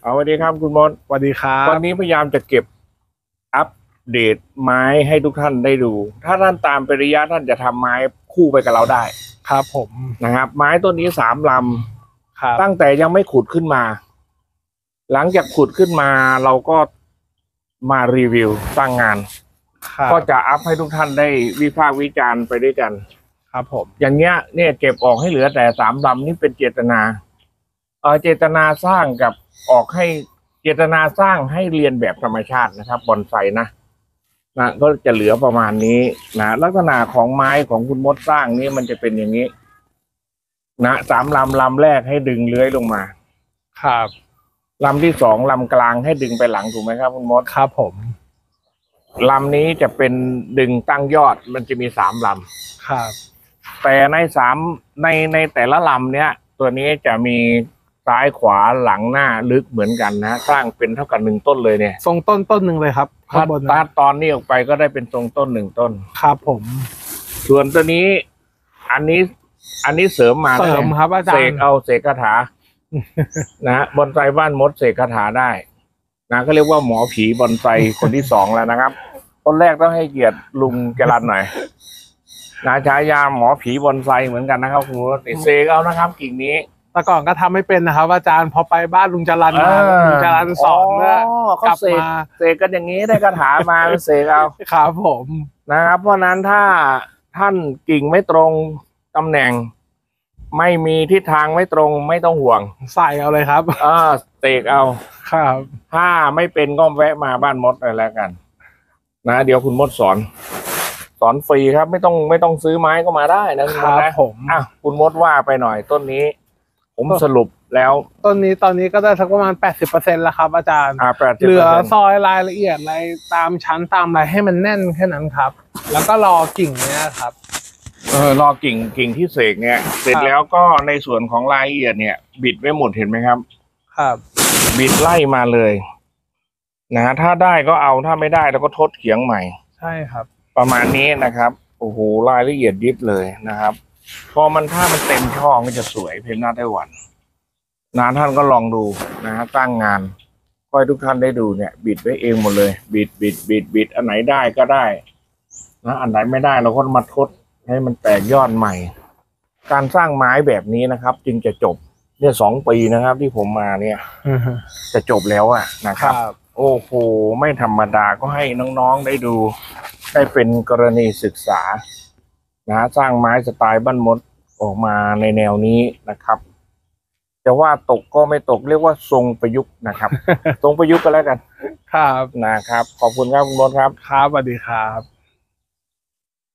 เอาสวัสดีครับคุณมดสวัสดีครับวันนี้พยายามจะเก็บอัปเดตไม้ให้ทุกท่านได้ดูถ้าท่านตามไประยะท่านจะทำไม้คู่ไปกับเราได้ครับผมนะครับไม้ต้นนี้3 ลครับำตั้งแต่ยังไม่ขุดขึ้นมาหลังจากขุดขึ้นมาเราก็มารีวิวสร้างงานก็จะอัพให้ทุกท่านได้วิพากษ์วิจารณ์ไปด้วยกันครับผมอย่างเงี้ยเนี่ยเก็บออกให้เหลือแต่3 ลำนี่เป็นเจตนาเจตนาสร้างกับออกให้เจตนาสร้างให้เรียนแบบธรรมชาตินะครับบอนไซนะก็จะเหลือประมาณนี้นะลักษณะของไม้ของคุณมดสร้างนี่มันจะเป็นอย่างนี้นะ3 ลำแรกให้ดึงเลื้อยลงมาครับลำที่2 ลำกลางให้ดึงไปหลังถูกไหมครับคุณมดครับผมลำนี้จะเป็นดึงตั้งยอดมันจะมี3 ลำครับแต่ในแต่ละลำเนี้ยตัวนี้จะมีซ้ายขวาหลังหน้าลึกเหมือนกันนะสร้างเป็นเท่ากับ1 ต้นเลยเนี่ยทรงต้นหนึ่งเลยครับถ้าตัดตอนนี้ออกไปก็ได้เป็นทรงต้น1 ต้นครับผมส่วนตัวนี้อันนี้เสริมมาเสริมครับอาจารย์เสกคาถานะบอนไซบ้านมดเสกคาถาได้นะก็เรียกว่าหมอผีบอนไซคนที่2แล้วนะครับคนแรกต้องให้เกียรติลุงจรัญหน่อยนะฉายาหมอผีบอนไซเหมือนกันนะครับคุณเสกเอานะครับกิ่งนี้แต่ก่อนก็ทำไม่เป็นนะครับอาจารย์พอไปบ้านลุงจรัญมาลุงจรัญสอนกลับมาเสกกันอย่างนี้ได้คาถามาเสกเอาครับผมนะครับเพราะนั้นถ้าท่านกิ่งไม่ตรงตำแหน่งไม่มีทิศทางไม่ตรงไม่ต้องห่วงใส่เอาเลยครับเสกเอาครับถ้าไม่เป็นก็แวะมาบ้านมดเลยแล้วกันนะเดี๋ยวคุณมดสอนฟรีครับไม่ต้องซื้อไม้ก็มาได้นะคุณมดนะผมคุณมดว่าไปหน่อยต้นนี้ผมสรุปแล้วต้นนี้ตอนนี้ก็ได้สักประมาณ80%แล้วครับอาจารย์เหลือซอยรายละเอียดอะไรตามชั้นตามอะไรให้มันแน่นแค่นั้นครับแล้วก็รอกิ่งเนี้ยครับรอกิ่งที่เสกเนี่ยเสร็จแล้วก็ในส่วนของรายละเอียดเนี่ยบิดไว้หมดเห็นไหมครับครับบิดไล่มาเลยนะถ้าได้ก็เอาถ้าไม่ได้เราก็ทดเขียงใหม่ใช่ครับประมาณนี้นะครับโอ้โหรายละเอียดยิบเลยนะครับพอถ้ามันเต็มช่องก็จะสวยเพนหน้าไต้หวันนะท่านก็ลองดูนะฮะตั้งงานค่อยทุกท่านได้ดูเนี่ยบิดไว้เองหมดเลยบิดอันไหนได้ก็ได้นะอันไหนไม่ได้เราก็มาทดให้มันแตกยอดใหม่การสร้างไม้แบบนี้นะครับจึงจะจบเนี่ย2 ปีนะครับที่ผมมาเนี่ยจะจบแล้วอะนะครับโอ้โหไม่ธรรมดาก็ให้น้องๆได้ดูได้เป็นกรณีศึกษานะสร้างไม้สไตล์บ้านมดออกมาในแนวนี้นะครับจะว่าตกก็ไม่ตกเรียกว่าทรงประยุกต์นะครับทรงประยุกต์ก็แล้วกันครับนะครับขอบคุณครับคุณมดครับครับสวัสดีครับ